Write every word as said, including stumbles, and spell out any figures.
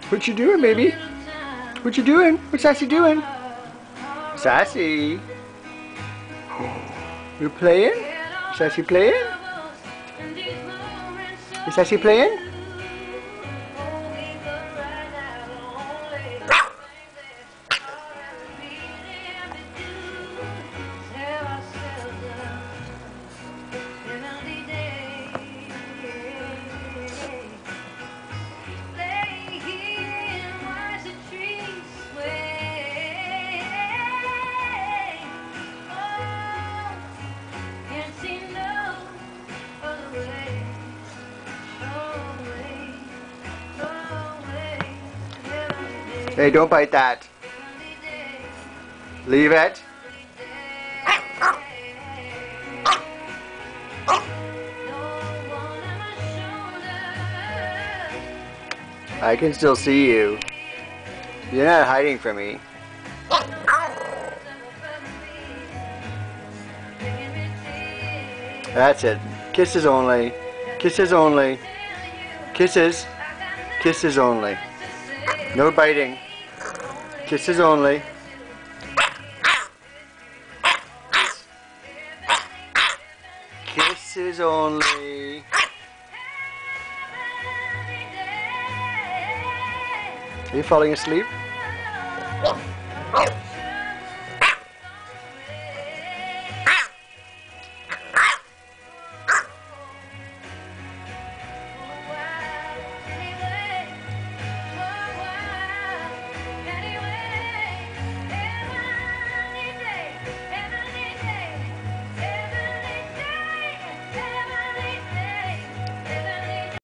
What you doing, baby? What you doing? What's Sassy doing? Sassy? You playing? Sassy playing? Is Sassy playing? Hey, don't bite that. Leave it. I can still see you. You're not hiding from me. That's it. Kisses only. Kisses only. Kisses. Kisses only. No biting. Kisses only. Kisses only. Are you falling asleep?